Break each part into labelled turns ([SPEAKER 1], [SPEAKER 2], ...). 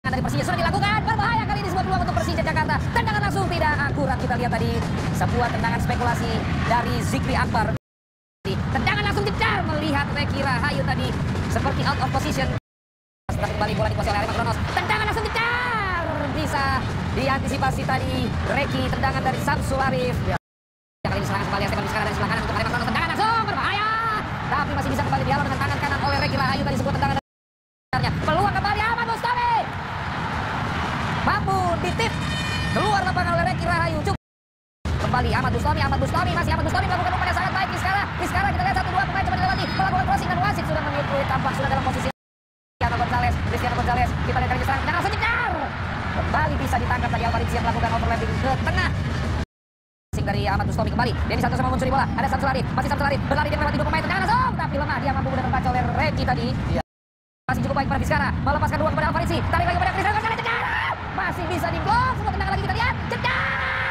[SPEAKER 1] Tendangan dari Persija sudah dilakukan, berbahaya kali ini sebuah peluang untuk Persija Jakarta. Tendangan langsung tidak akurat, kita lihat tadi sebuah tendangan spekulasi dari Zikri Akbar. Tendangan langsung jedar, melihat Reki Rahayu tadi seperti out of position. Setelah kembali bola dikuasai oleh Arema Kronos. Tendangan langsung jedar, bisa diantisipasi tadi Reki. Tendangan dari Samsul Arif. Kali ini serangan kembali Stefan Vizcara dari sebelah kanan untuk Arema Kronos. Tendangan langsung berbahaya, tapi masih bisa kembali dihalau dengan tangan kanan oleh Reki Rahayu tadi sebuah tendangan. Peluang kembali Ahmad Bustami, mampu ditip keluar lapangan oleh Reki Rahayu. Kembali Ahmad Bustami masih Ahmad Bustami melakukan umpan yang sangat baik. Vizcara kita lihat 1-2 pemain coba dilewati, melakukan crossing dan wasit sudah mengikuti, tampak sudah dalam posisi Cristiano Gonzalez. Kita lihat kali serangan dan langsung jedar, kembali bisa ditangkap tadi Alvarizia yang melakukan overlapping ke tengah. Dari Ahmad Bustami kembali, Denny Santoso mau mencuri bola, ada Samsul Arif, masih Samsul Arif berlari dia melewati 2 pemain, tendangan langsung tapi lemah, dia mampu mudah terbaca oleh Reki tadi. Masih cukup baik pada Vizcara, melepaskan 2 kepada Alvarizia, tarik lagi pada Cristiano Gonzalez, jedar, masih bisa diblok, semua tendangan lagi kita lihat, jedar.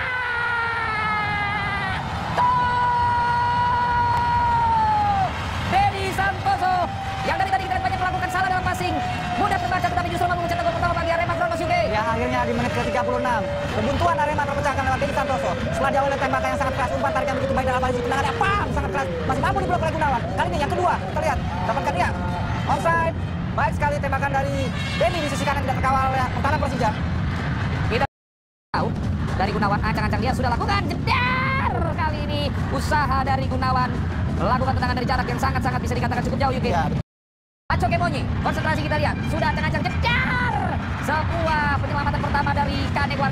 [SPEAKER 1] Denny Santoso yang dari tadi kita lihat banyak melakukan salah dalam passing, mudah terbaca tetapi justru mampu mencetak gol pertama bagi Arema Kronos UK.
[SPEAKER 2] Ya, akhirnya di menit ke-36 kebuntuan Arema terpecahkan lewat Denny Santoso. Setelah diawali oleh tembakan yang sangat keras, umpan tarik yang begitu baik dari Alvarizia, tendangannya pam sangat keras, masih mampu diblok oleh Gunawan. Kali ini yang kedua, kita lihat dapatkan dia offside. Baik sekali tembakan dari Denny di sisi kanan, tidak terkawal oleh pertahanan Persija.
[SPEAKER 1] Kita tahu dari Gunawan, ancang-ancang dia sudah lakukan jedar. Kali ini usaha dari Gunawan melakukan tendangan dari jarak yang sangat-sangat bisa dikatakan cukup jauh UK. Paco Kemonyi, konsentrasi kita lihat, sudah ancang-ancang jedar. Sebuah penyelamatan pertama dari Kane Guardi.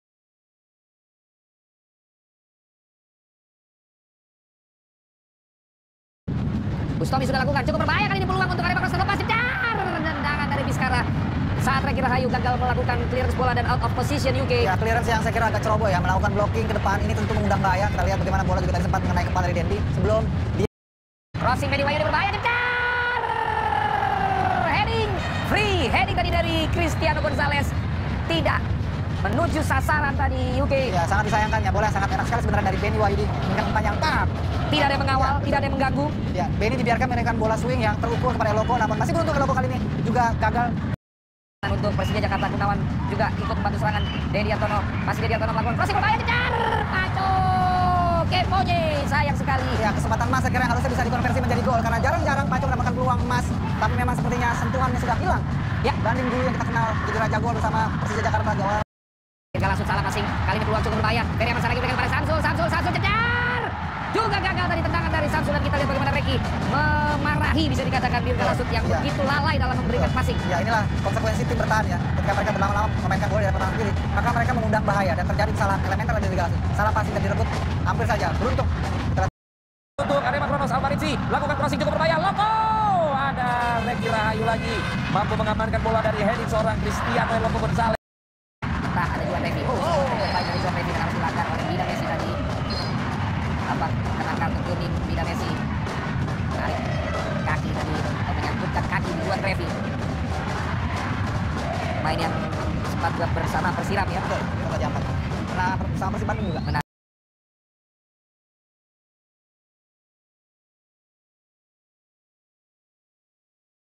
[SPEAKER 1] Bustami sudah lakukan, cukup berbahaya kali ini peluang untuk Arema Kronos terlepas, jedar. Tendangan dari Vizcara saat Reki Rahayu gagal melakukan clearance bola dan out of position UK.
[SPEAKER 2] Ya, clearance yang saya kira agak ceroboh ya, melakukan blocking ke depan, ini tentu mengundang bahaya. Kita lihat bagaimana bola juga tadi sempat mengenai kepala dari Dendi sebelum dia
[SPEAKER 1] crossing Medi Wahyudi berbahaya, jedar. Heading, free heading tadi dari Cristiano Gonzalez, tidak menuju sasaran tadi UK.
[SPEAKER 2] Ya, sangat disayangkan ya, bola sangat enak sekali sebenarnya dari Benny Wahyudi dengan umpan yang pam.
[SPEAKER 1] Tidak ada yang mengawal, tidak ada yang mengganggu.
[SPEAKER 2] Ya, Benny dibiarkan menaikan bola swing yang terukur kepada Eloko, namun masih beruntung Eloko kali ini juga gagal.
[SPEAKER 1] Untuk Persija Jakarta, Gunawan juga ikut membantu serangan. Dedi Hartono, masih Dedi Hartono melakukan crossing berbahaya, jedar. Paco Kemonyi, sayang sekali.
[SPEAKER 2] Ya, kesempatan emas saya kira harusnya bisa dikonversi menjadi gol karena jarang-jarang Paco mendapatkan peluang emas, tapi memang sepertinya sentuhannya sudah hilang. Ya, banding dulu yang kita kenal jadi raja gol bersama Persija Jakarta gawang.
[SPEAKER 1] Langsung salah passing, kali ini peluang cukup berbahaya. Ferry Ahmad lagi berikan pada Samsul jedar. Juga gagal tadi tendangan dari Samsul, dan kita lihat bagaimana Reki memarahi bisa dikatakan Dirga Lasut yang begitu lalai dalam memberikan passing.
[SPEAKER 2] Ya, inilah konsekuensi tim bertahan ya. Ketika mereka berlama-lama memainkan bola dari pertahanan kiri, maka mereka mengundang bahaya dan terjadi kesalahan elementer dari Dirga Lasut. Salah passing dan direbut hampir saja beruntung.
[SPEAKER 3] Untuk Arema Kronos, Alvarizia lakukan crossing cukup berbahaya. Loko, ada Reki Rahayu lagi mampu mengamankan bola dari heading seorang Cristiano Gonzalez.
[SPEAKER 1] Nah, ada juga Revi. Baik dari João Revi yang harus dilanggar oleh Vida Messi tadi. Tampak kena kartu kuning Vida Messi. Tarik kaki tadi, menyangkutkan kaki Juan Revi. Main yang sempat juga bersama Persiram ya.
[SPEAKER 2] Betul, kita jaman. Karena bersama Persib Bandung juga.